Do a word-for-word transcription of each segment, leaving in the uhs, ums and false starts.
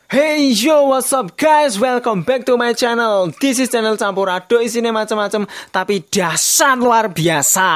Hey yo, what's up guys? Welcome back to my channel. This is channel Campurado, isinya macam-macam tapi dahsyat luar biasa.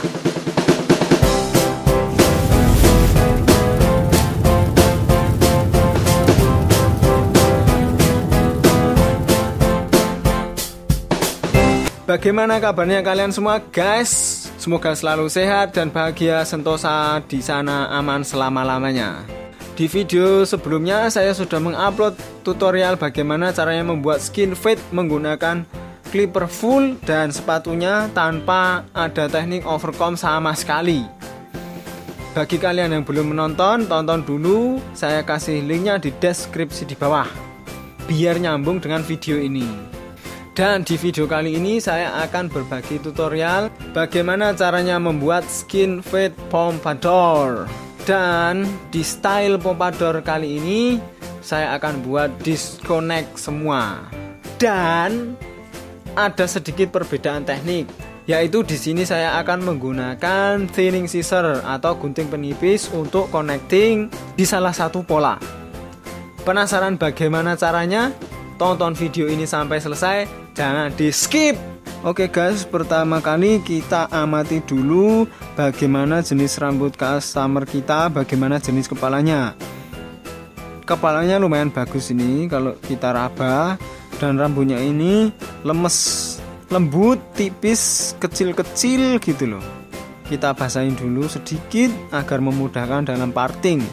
Bagaimana kabarnya kalian semua guys? Semoga selalu sehat dan bahagia, sentosa di sana aman selama-lamanya. Di video sebelumnya saya sudah mengupload tutorial bagaimana caranya membuat skin fade menggunakan clipper full dan sepatunya tanpa ada teknik overcomb sama sekali. Bagi kalian yang belum menonton, tonton dulu, saya kasih linknya di deskripsi di bawah biar nyambung dengan video ini. Dan di video kali ini saya akan berbagi tutorial bagaimana caranya membuat skin fade pompadour. Dan di style pompadour kali ini saya akan buat disconnect semua. Dan ada sedikit perbedaan teknik, yaitu di sini saya akan menggunakan thinning scissor atau gunting penipis untuk connecting di salah satu pola. Penasaran bagaimana caranya? Tonton video ini sampai selesai, jangan di skip. Oke guys, pertama kali kita amati dulu bagaimana jenis rambut customer kita, bagaimana jenis kepalanya. Kepalanya lumayan bagus ini kalau kita raba, dan rambutnya ini lemes, lembut, tipis, kecil-kecil gitu loh. Kita basahin dulu sedikit agar memudahkan dalam parting.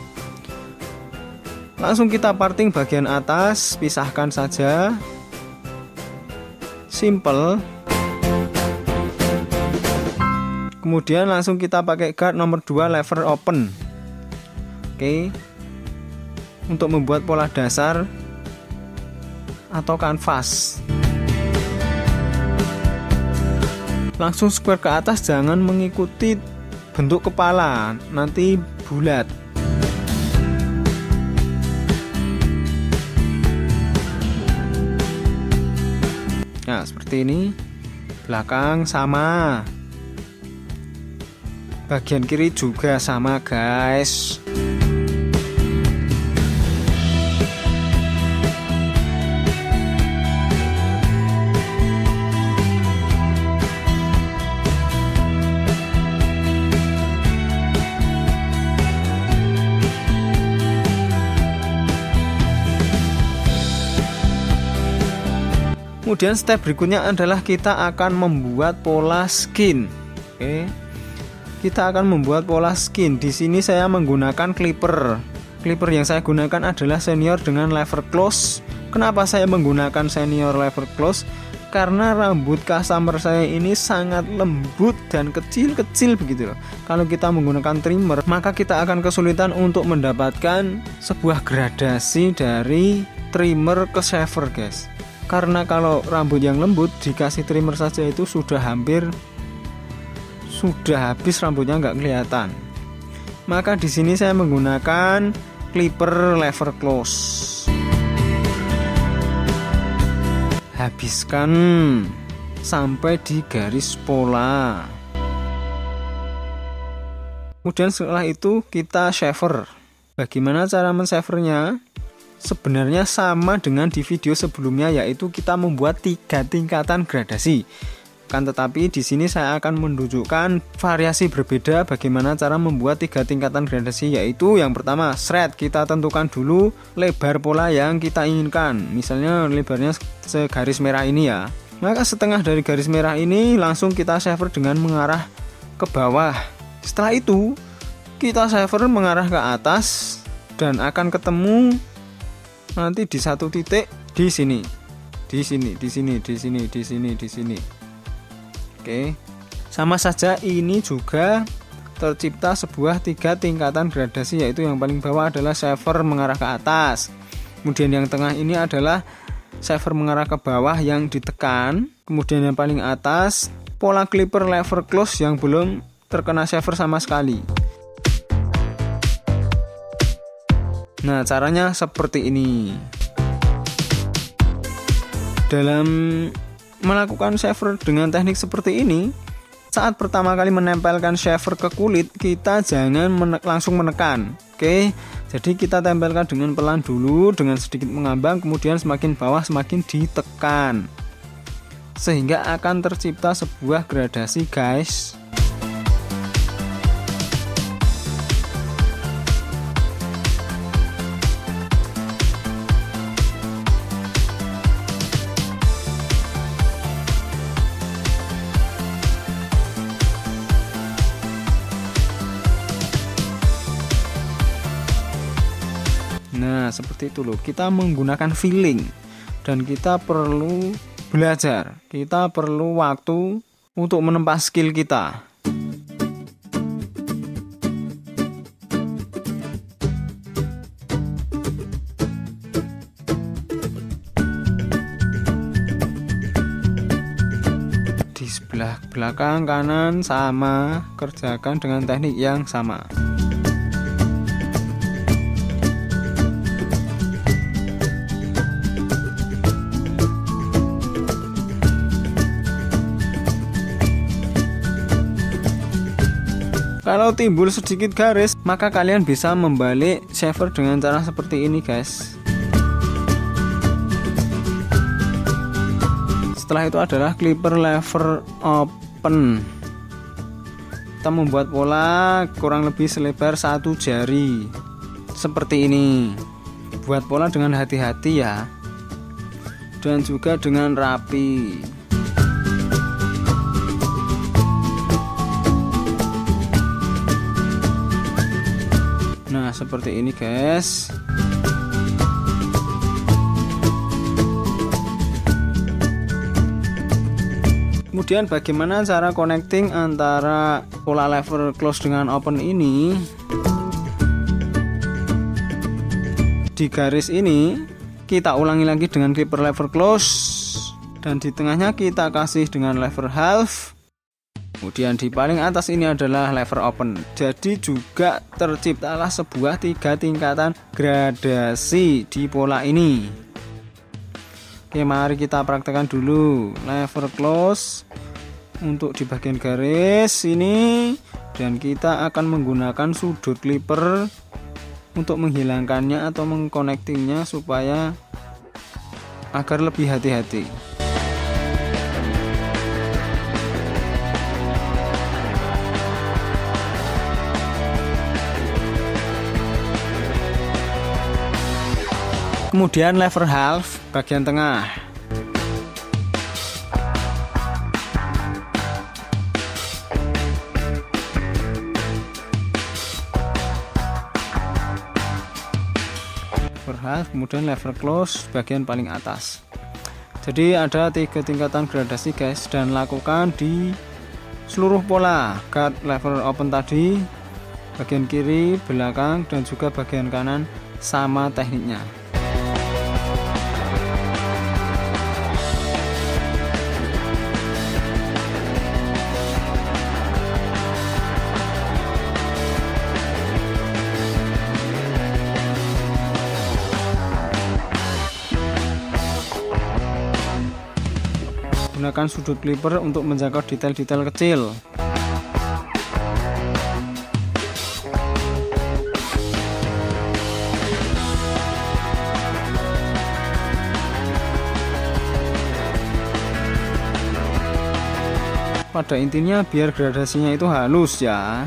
Langsung kita parting bagian atas, pisahkan saja. Simple. Kemudian langsung kita pakai guard nomor dua lever open. Oke. Untuk membuat pola dasar atau kanvas. Langsung square ke atas, jangan mengikuti bentuk kepala, nanti bulat. Nah, seperti ini. Belakang sama. Bagian kiri juga sama, guys. Kemudian step berikutnya adalah kita akan membuat pola skin. Oke. Kita akan membuat pola skin. Di sini saya menggunakan clipper. Clipper yang saya gunakan adalah senior dengan lever close. Kenapa saya menggunakan senior lever close? Karena rambut customer saya ini sangat lembut dan kecil-kecil begitu loh. Kalau kita menggunakan trimmer, maka kita akan kesulitan untuk mendapatkan sebuah gradasi dari trimmer ke shaver, guys. Karena kalau rambut yang lembut dikasih trimmer saja itu sudah hampir sudah habis, rambutnya nggak kelihatan. Maka di sini saya menggunakan clipper lever close. Habiskan sampai di garis pola. Kemudian setelah itu kita shaver. Bagaimana cara men-shavernya? Sebenarnya sama dengan di video sebelumnya, yaitu kita membuat tiga tingkatan gradasi. Kan tetapi di sini saya akan menunjukkan variasi berbeda bagaimana cara membuat tiga tingkatan gradasi, yaitu yang pertama shred. Kita tentukan dulu lebar pola yang kita inginkan. Misalnya lebarnya segaris merah ini ya. Maka setengah dari garis merah ini langsung kita shaver dengan mengarah ke bawah. Setelah itu kita shaver mengarah ke atas dan akan ketemu nanti di satu titik di sini, di sini, di sini, di sini, di sini, di sini. Oke, sama saja ini juga tercipta sebuah tiga tingkatan gradasi, yaitu yang paling bawah adalah shaver mengarah ke atas. Kemudian yang tengah ini adalah shaver mengarah ke bawah yang ditekan. Kemudian yang paling atas pola clipper lever close yang belum terkena shaver sama sekali. Nah, caranya seperti ini. Dalam melakukan shaver dengan teknik seperti ini, saat pertama kali menempelkan shaver ke kulit, kita jangan menek, langsung menekan. Oke, Jadi kita tempelkan dengan pelan dulu, dengan sedikit mengambang, kemudian semakin bawah semakin ditekan, sehingga akan tercipta sebuah gradasi guys. Nah, seperti itu loh. Kita menggunakan feeling dan kita perlu belajar. Kita perlu waktu untuk menempa skill kita. Di sebelah belakang kanan sama, kerjakan dengan teknik yang sama. Kalau timbul sedikit garis, maka kalian bisa membalik shaver dengan cara seperti ini guys. Setelah itu adalah clipper lever open. Kita membuat pola kurang lebih selebar satu jari seperti ini. Buat pola dengan hati-hati ya, dan juga dengan rapi. Nah, seperti ini guys. Kemudian bagaimana cara connecting antara pola lever close dengan open ini? Di garis ini kita ulangi lagi dengan clipper lever close, dan di tengahnya kita kasih dengan lever half. Kemudian di paling atas ini adalah lever open. Jadi juga terciptalah sebuah tiga tingkatan gradasi di pola ini. Oke, mari kita praktekkan dulu. Lever close untuk di bagian garis ini, dan kita akan menggunakan sudut clipper untuk menghilangkannya atau mengkonektingnya supaya agar lebih hati-hati. Kemudian lever half bagian tengah. Lever half, kemudian lever close bagian paling atas. Jadi ada tiga tingkatan gradasi guys, dan lakukan di seluruh pola guard lever open tadi, bagian kiri, belakang, dan juga bagian kanan sama tekniknya. Gunakan sudut clipper untuk menjangkau detail-detail kecil. Pada intinya biar gradasinya itu halus ya.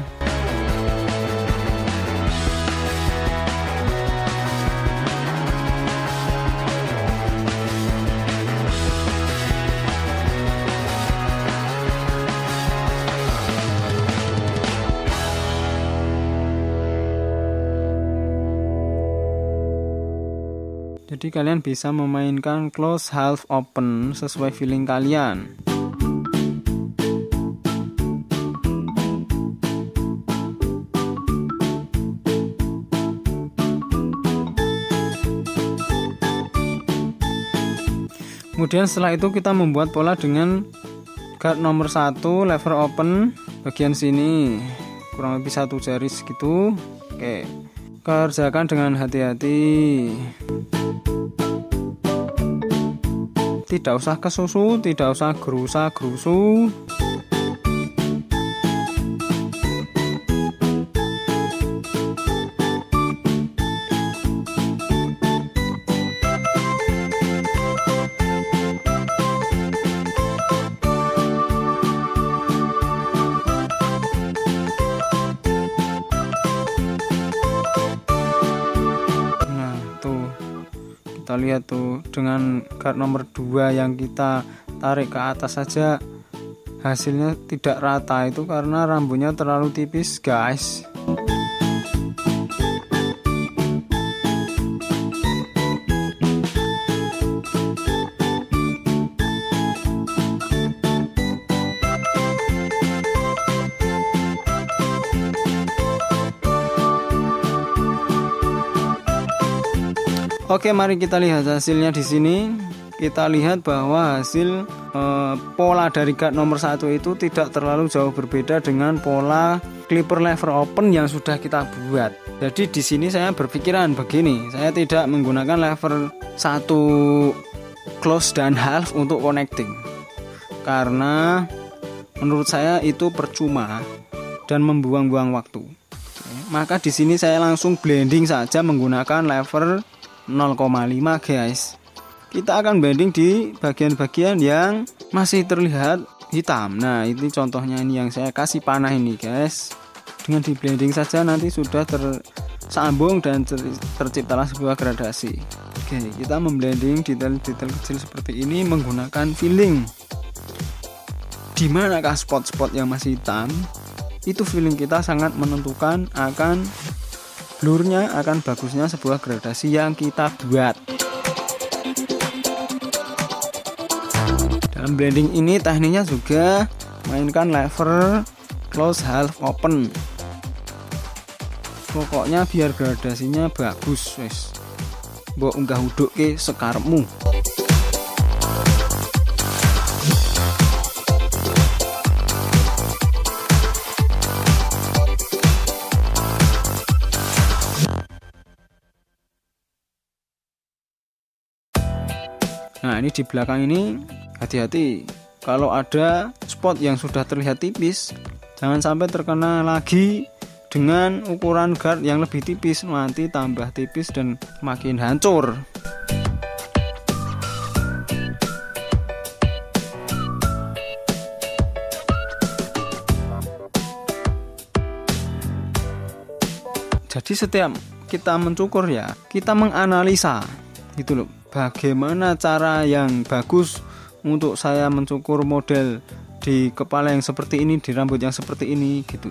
Jadi kalian bisa memainkan close half open sesuai feeling kalian. Kemudian setelah itu kita membuat pola dengan guard nomor satu lever open bagian sini kurang lebih satu jari segitu. Oke, kerjakan dengan hati-hati. Tidak usah kesusu, tidak usah gerusa-gerusu. kita lihat tuh, dengan guard nomor dua yang kita tarik ke atas saja hasilnya tidak rata, itu karena rambutnya terlalu tipis guys. Oke, mari kita lihat hasilnya di sini. Kita lihat bahwa hasil e, pola dari guard nomor satu itu tidak terlalu jauh berbeda dengan pola clipper lever open yang sudah kita buat. Jadi di sini saya berpikiran begini, saya tidak menggunakan lever satu close dan half untuk connecting, karena menurut saya itu percuma dan membuang-buang waktu. Maka di sini saya langsung blending saja menggunakan lever nol koma lima guys. Kita akan blending di bagian-bagian yang masih terlihat hitam. Nah, ini contohnya ini yang saya kasih panah ini guys. Dengan di blending saja nanti sudah tersambung dan ter terciptalah sebuah gradasi. Oke, kita memblending detail-detail kecil seperti ini menggunakan filling. Di manakah spot-spot yang masih hitam? Itu filling kita sangat menentukan akan blurnya, akan bagusnya sebuah gradasi yang kita buat. Dalam blending ini tekniknya juga mainkan lever close half open. Pokoknya biar gradasinya bagus wes. Mbok unggah uduk ke sekarepmu. Nah, ini di belakang ini hati-hati, kalau ada spot yang sudah terlihat tipis jangan sampai terkena lagi dengan ukuran guard yang lebih tipis, nanti tambah tipis dan makin hancur. Jadi setiap kita mencukur ya, kita menganalisa gitu loh, bagaimana cara yang bagus untuk saya mencukur model di kepala yang seperti ini, di rambut yang seperti ini gitu.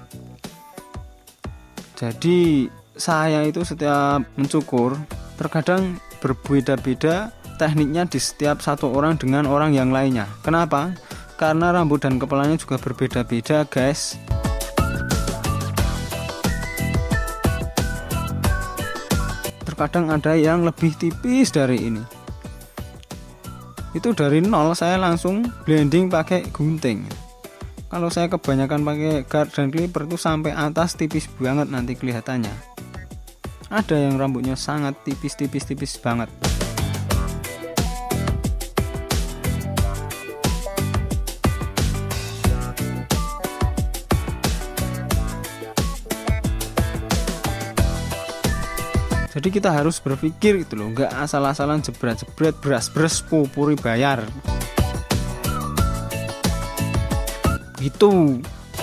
Jadi saya itu setiap mencukur terkadang berbeda-beda tekniknya di setiap satu orang dengan orang yang lainnya. Kenapa? Karena rambut dan kepalanya juga berbeda-beda guys. Terkadang ada yang lebih tipis dari ini. Itu dari nol saya langsung blending pakai gunting. Kalau saya kebanyakan pakai guard dan clipper itu sampai atas tipis banget nanti kelihatannya. Ada yang rambutnya sangat tipis-tipis-tipis banget. Jadi kita harus berpikir gitu loh, nggak asal-asalan jebret-jebret, beras-beras, pupuri bayar. Gitu.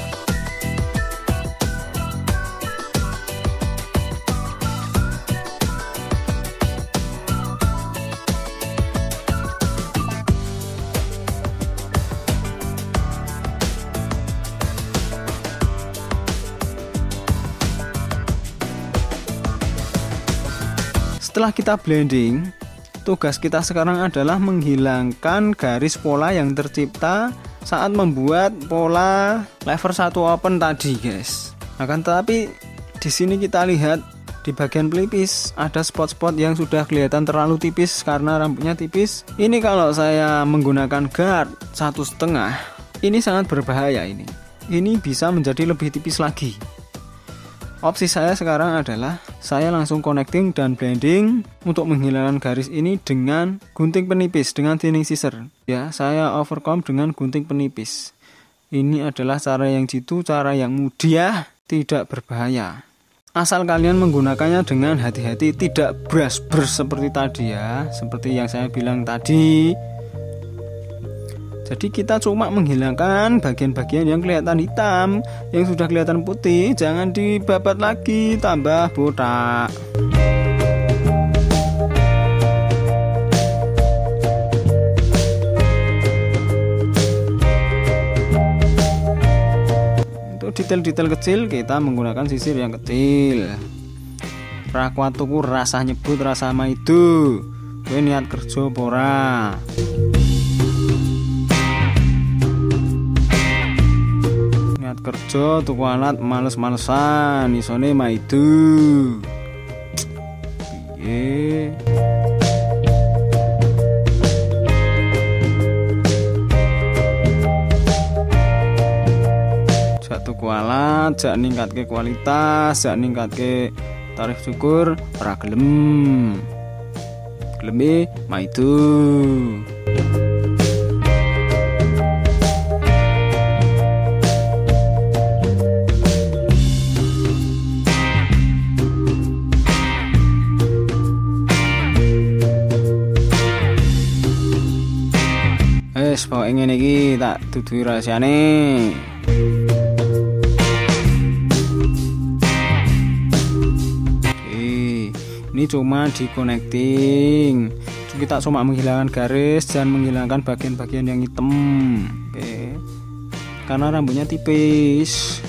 Setelah kita blending, tugas kita sekarang adalah menghilangkan garis pola yang tercipta saat membuat pola lever satu open tadi, guys. Akan tetapi di sini kita lihat di bagian pelipis ada spot-spot yang sudah kelihatan terlalu tipis karena rambutnya tipis. Ini kalau saya menggunakan guard satu setengah, ini sangat berbahaya ini. Ini bisa menjadi lebih tipis lagi. Opsi saya sekarang adalah saya langsung connecting dan blending untuk menghilangkan garis ini dengan gunting penipis, dengan thinning scissor. Ya, saya overcome dengan gunting penipis. Ini adalah cara yang jitu, cara yang mudah, tidak berbahaya. Asal kalian menggunakannya dengan hati-hati, tidak bras-bras seperti tadi ya, seperti yang saya bilang tadi. Jadi kita cuma menghilangkan bagian-bagian yang kelihatan hitam, yang sudah kelihatan putih, jangan dibabat lagi, tambah botak. detail-detail kecil kita menggunakan sisir yang kecil. Ra kuat tuku rasa nyebut rasa maido. Kowe niat kerja apa ora? Niat kerja tuku alat males-malesan isone maido. Piye? Tuku alat, jak ningkatke kualitas, jak ningkatke tarif syukur, ora gelem. Geleme maido. Wes pokoke ngene iki tak duduhi rahasiane. Ini cuma di connecting. Kita cuma menghilangkan garis dan menghilangkan bagian-bagian yang hitam. Oke. Karena rambutnya tipis.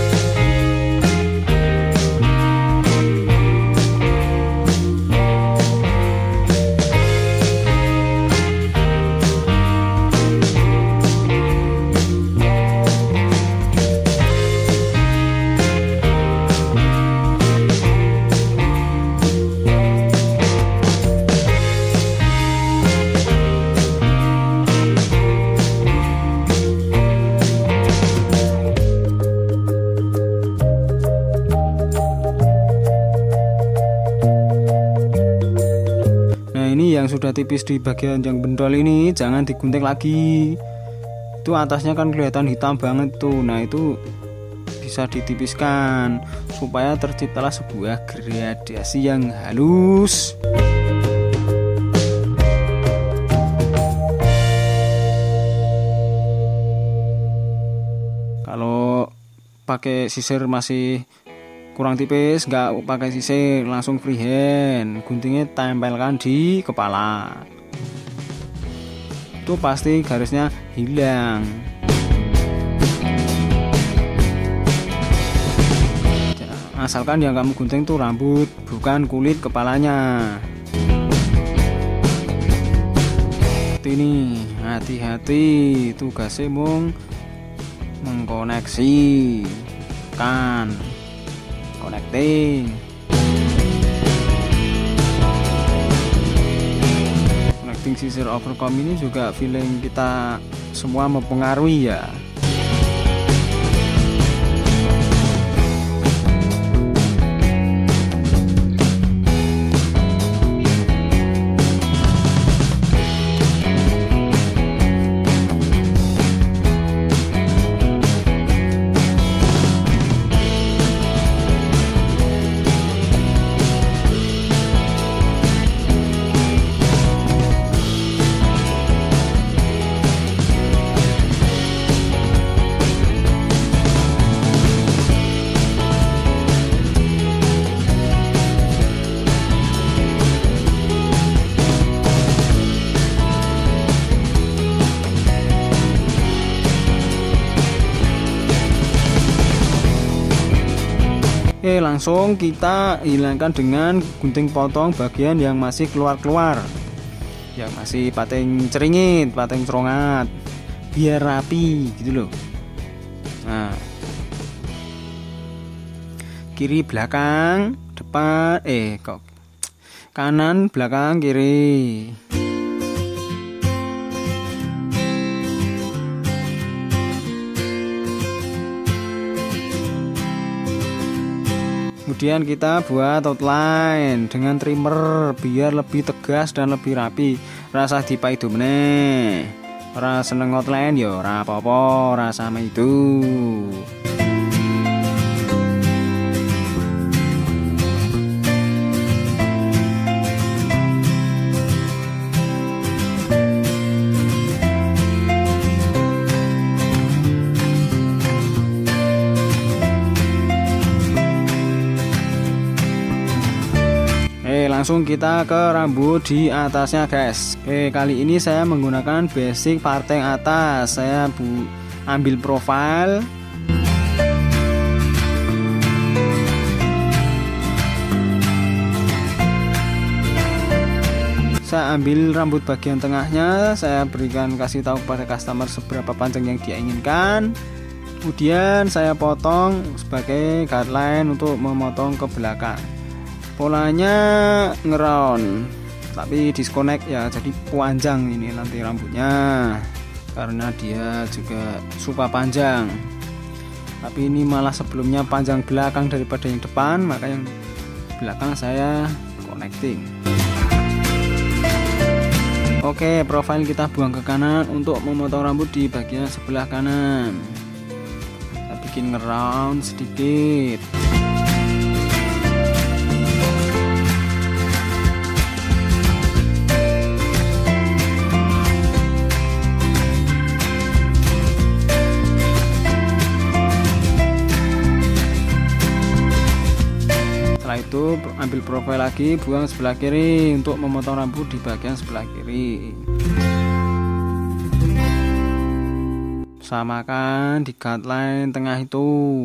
Yang sudah tipis di bagian yang bentol ini jangan digunting lagi. Itu atasnya kan kelihatan hitam banget tuh. Nah itu bisa ditipiskan supaya terciptalah sebuah gradasi yang halus. Kalau pakai sisir masih kurang tipis, nggak pakai sisir, langsung freehand, guntingnya tempelkan di kepala. Itu pasti garisnya hilang. Asalkan yang kamu gunting tuh rambut, bukan kulit kepalanya. Ini hati-hati, tugasnya mung mengkoneksi kan. Connecting. Connecting sisir overcome ini juga feeling kita semua mempengaruhi ya. Oke, langsung kita hilangkan dengan gunting potong bagian yang masih keluar-keluar, yang masih pating ceringit, pating cerongat, biar rapi gitu loh. Nah, kiri belakang, depan, eh kok kanan belakang kiri. Kemudian kita buat outline dengan trimmer biar lebih tegas dan lebih rapi. Rasa dipaido meneh. Ora seneng outline ya ora apa-apa, ora sama itu. Langsung kita ke rambut di atasnya guys. Oke, kali ini saya menggunakan basic parteng atas. Saya bu ambil profile. saya ambil rambut bagian tengahnya, saya berikan kasih tahu kepada customer seberapa panjang yang dia inginkan. Kemudian saya potong sebagai guideline untuk memotong ke belakang. Polanya ngeround, tapi disconnect ya, jadi panjang ini nanti rambutnya karena dia juga suka panjang. Tapi ini malah sebelumnya panjang belakang daripada yang depan, maka yang belakang saya connecting. Oke, profil kita buang ke kanan untuk memotong rambut di bagian sebelah kanan. Kita bikin ngeround sedikit. Setelah itu ambil profil lagi, buang sebelah kiri untuk memotong rambut di bagian sebelah kiri. Samakan di guideline tengah itu.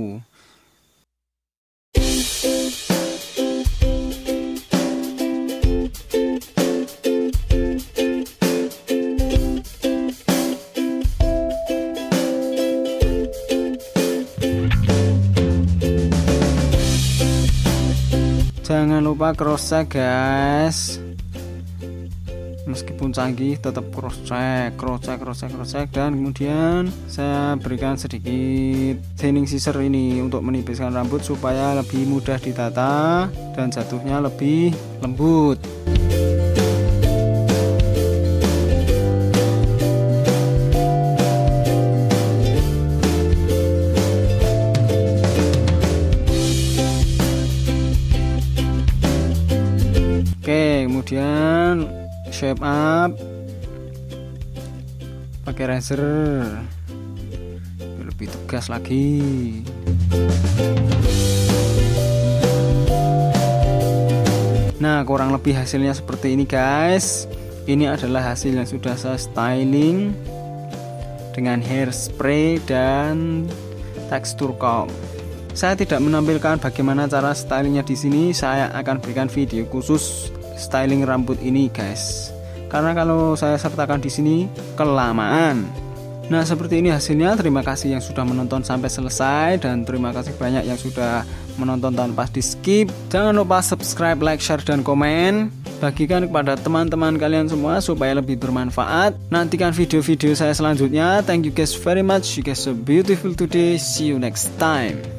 Jangan lupa cross check guys, meskipun canggih tetap cross check, cross check, cross check, cross check. Dan kemudian saya berikan sedikit thinning scissor ini untuk menipiskan rambut supaya lebih mudah ditata dan jatuhnya lebih lembut. Oke, kemudian shape up pakai razor lebih tegas lagi. Nah, kurang lebih hasilnya seperti ini guys. Ini adalah hasil yang sudah saya styling dengan hairspray dan tekstur comb. Saya tidak menampilkan bagaimana cara stylingnya di sini. Saya akan berikan video khusus styling rambut ini guys, karena kalau saya sertakan di sini kelamaan. Nah, seperti ini hasilnya. Terima kasih yang sudah menonton sampai selesai, dan terima kasih banyak yang sudah menonton tanpa di skip. Jangan lupa subscribe, like, share, dan komen. Bagikan kepada teman-teman kalian semua supaya lebih bermanfaat. Nantikan video-video saya selanjutnya. Thank you guys very much. You guys so beautiful today. See you next time.